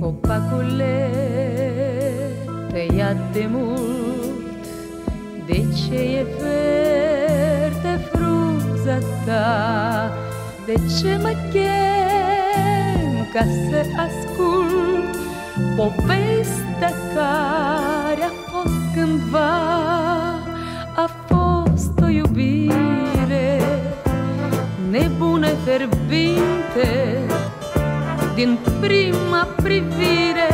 Copacule tăiat de mult, de ce e verde frunza ta? De ce mă chem ca să ascult povestea care a fost cândva? A fost o iubire nebună, fierbinte, din prima privire,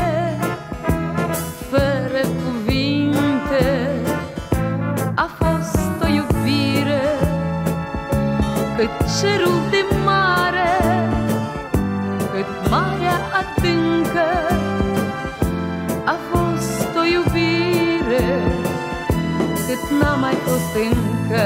fără cuvinte. A fost o iubire cât cerul de mare, cât marea adâncă. A fost o iubire cât n-a mai fost încă.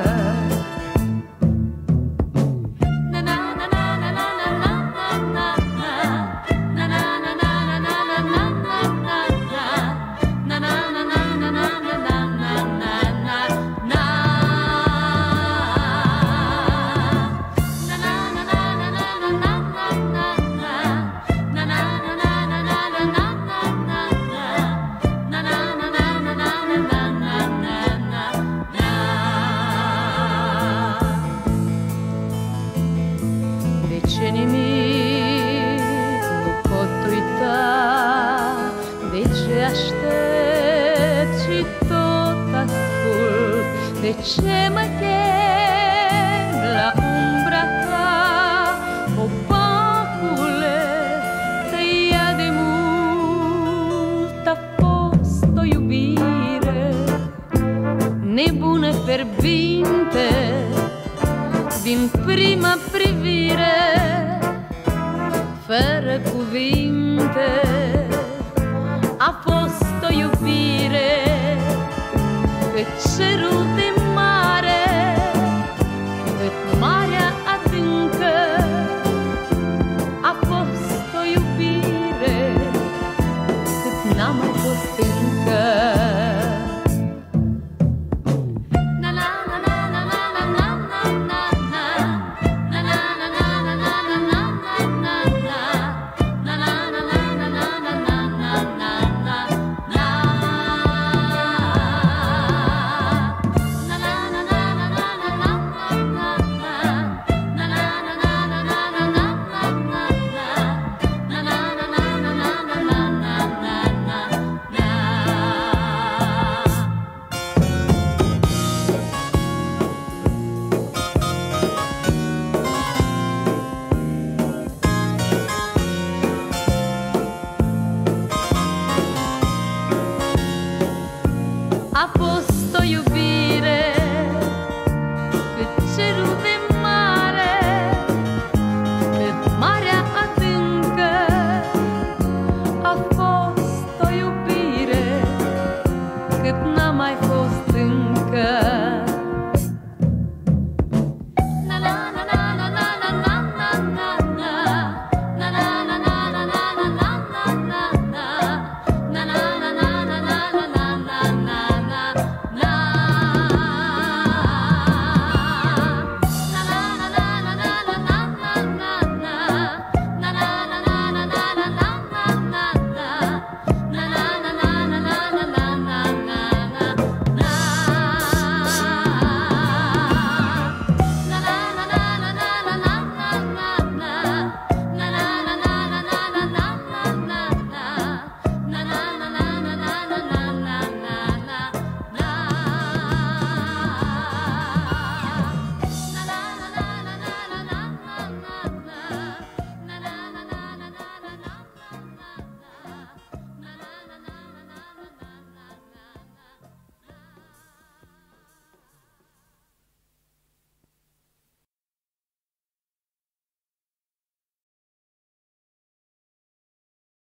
Ce nimic nu pot uita, de ce aștept și tot ascult, de ce mă chem la umbra ta? Copacule tăiat de mult, a fost o iubire nebună, fierbinte, din prima privire, fără cuvinte. A fost o iubire cât cerul